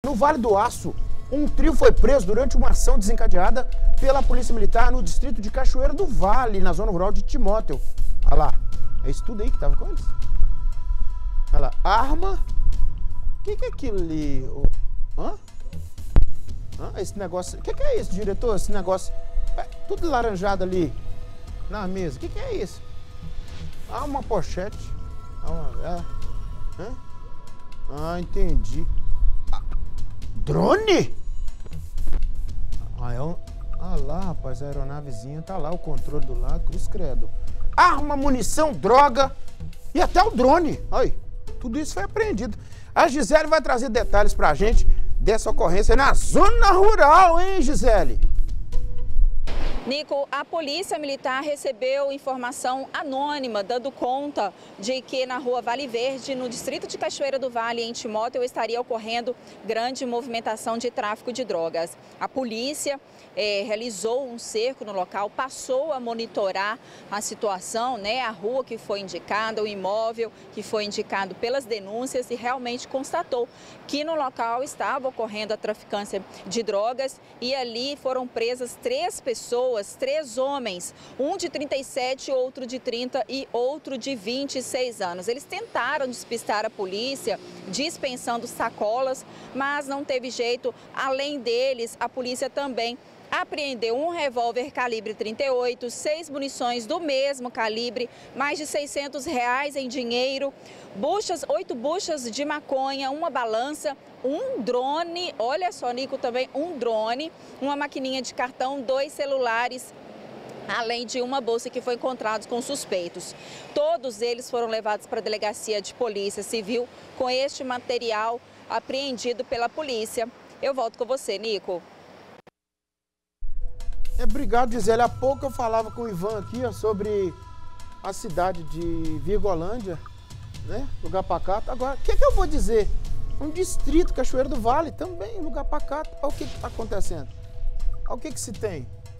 No Vale do Aço, um trio foi preso durante uma ação desencadeada pela Polícia Militar no distrito de Cachoeira do Vale, na zona rural de Timóteo. Olha lá, é isso tudo aí que tava com eles? Olha lá, arma. O que é aquilo ali? Hã? Esse negócio. O que é isso, diretor? Esse negócio. Tudo laranjado ali na mesa. O que é isso? Uma pochete. Entendi. Drone? Lá, rapaz, a aeronavezinha tá lá, o controle do lado, cruz credo. Arma, munição, droga e até o drone. Olha, tudo isso foi apreendido. A Gisele vai trazer detalhes pra gente dessa ocorrência na zona rural, hein, Gisele? Nico, a Polícia Militar recebeu informação anônima dando conta de que na rua Vale Verde, no distrito de Cachoeira do Vale, em Timóteo, estaria ocorrendo grande movimentação de tráfico de drogas. A polícia realizou um cerco no local, passou a monitorar a situação, né, a rua que foi indicada, o imóvel que foi indicado pelas denúncias e realmente constatou que no local estava ocorrendo a traficância de drogas e ali foram presas 3 pessoas, 3 homens, um de 37, outro de 30 e outro de 26 anos. Eles tentaram despistar a polícia, dispensando sacolas, mas não teve jeito. Além deles, a polícia também apreendeu um revólver calibre 38, 6 munições do mesmo calibre, mais de R$600 em dinheiro, 8 buchas de maconha, uma balança, um drone, olha só, Nico, também um drone, uma maquininha de cartão, 2 celulares, além de uma bolsa que foi encontrada com suspeitos. Todos eles foram levados para a delegacia de polícia civil com este material apreendido pela polícia. Eu volto com você, Nico. Obrigado, Gisele. Há pouco eu falava com o Ivan aqui sobre a cidade de Virgolândia, né? Lugar pacato. Agora, o que eu vou dizer? Um distrito, Cachoeira do Vale, também lugar pacato. Olha o que está acontecendo. Olha o que se tem.